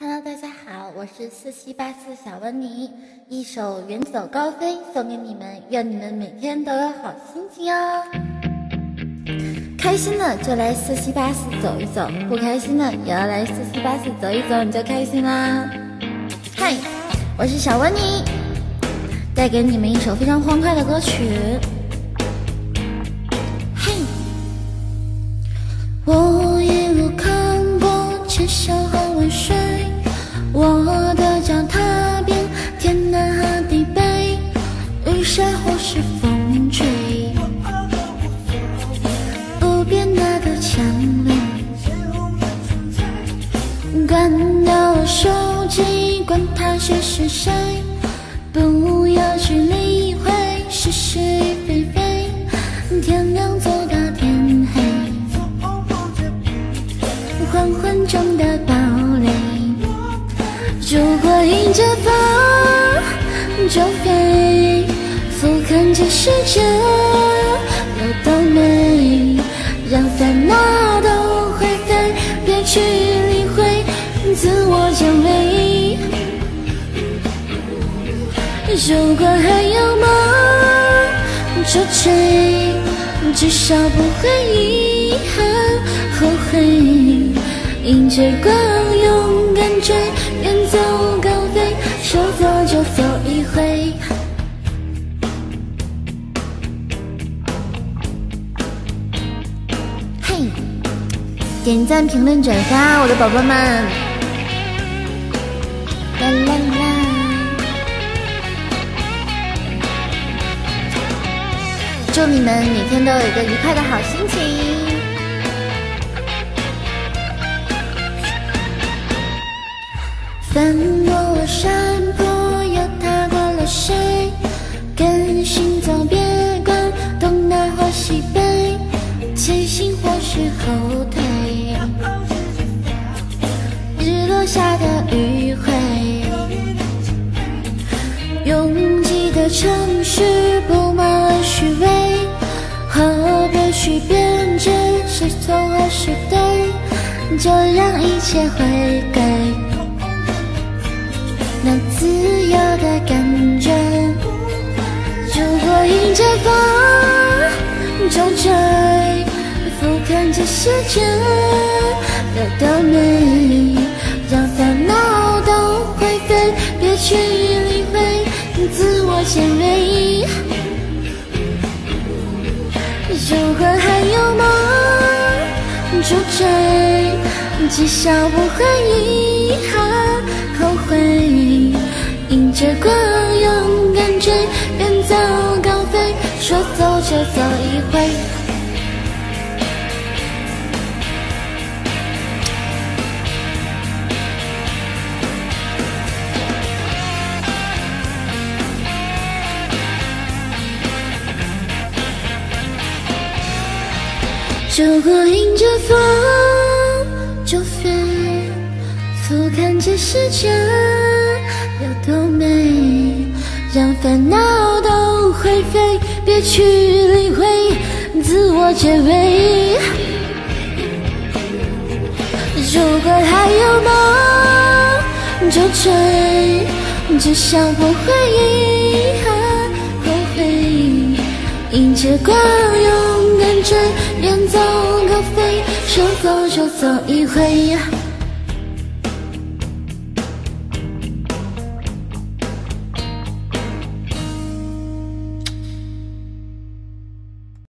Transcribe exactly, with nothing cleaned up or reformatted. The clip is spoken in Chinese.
Hello， 大家好，我是四七八四小温妮，一首《远走高飞》送给你们，愿你们每天都有好心情哦。开心的就来四七八四走一走，不开心的也要来四七八四走一走，你就开心啦。嗨，我是小温妮，带给你们一首非常欢快的歌曲。嘿，我一路看过千山和万水，我的脚踏遍天南和地北，雨下或是风吹，不变那个强烈。关掉了手机，管他谁是谁，不要去理会是是非非，天亮走到天黑，黄昏中的堡垒。如果迎着风就飞，俯瞰这世界有多美，让烦恼都灰飞，别去理会自我减肥。如果还有梦就追，至少不会遗憾后悔，迎着光勇敢追，远走高飞，说走就走一回。嘿，点赞、评论、转发，我的宝宝们！啦啦啦！祝你们每天都有一个愉快的好心情。翻过了山坡，又踏过了水，跟行走别管东南或西北，前行或是后退，日落下的余晖，拥挤的城市布满了虚伪，何必去辩证谁错或是对，就让一切回归那自由的感觉。如果迎着风就追，俯瞰这世界有多美，让烦恼都灰飞，别去理会自我减肥。如果还有梦就追，至少不会遗憾后悔，迎着光勇敢追，远走高飞，说走就走一回。如果迎着风就飞，俯瞰这世界有多美，让烦恼都灰飞，别去理会自我减肥。如果还有梦就追，至少不会遗憾后悔，迎着光勇敢追，远走高飞，说走就走一回。